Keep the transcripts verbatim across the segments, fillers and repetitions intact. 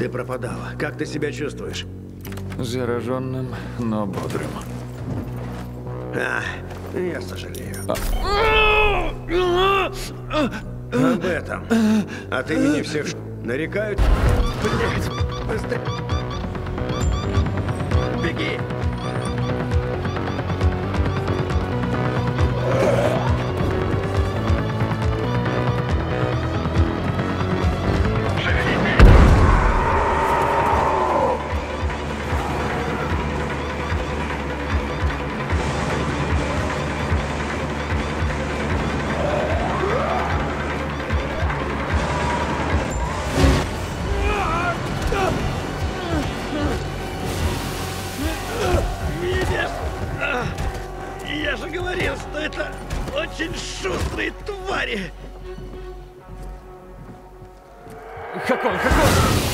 ты пропадал? Как ты себя чувствуешь? Зараженным, но бодрым. А, я сожалею. Об этом. От имени всех ш... нарекают... Блять, быстрее. Беги. Я же говорил, что это очень шустрые твари! Хакон, Хакон!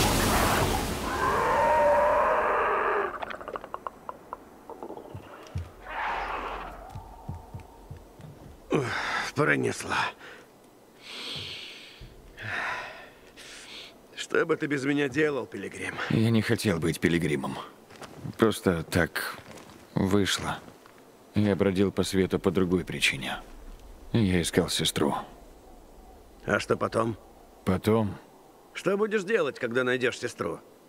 Пронесла. Что бы ты без меня делал, Пилигрим? Я не хотел быть пилигримом. Просто так вышло. Я бродил по свету по другой причине. Я искал сестру. А что потом? Потом... Что будешь делать, когда найдешь сестру?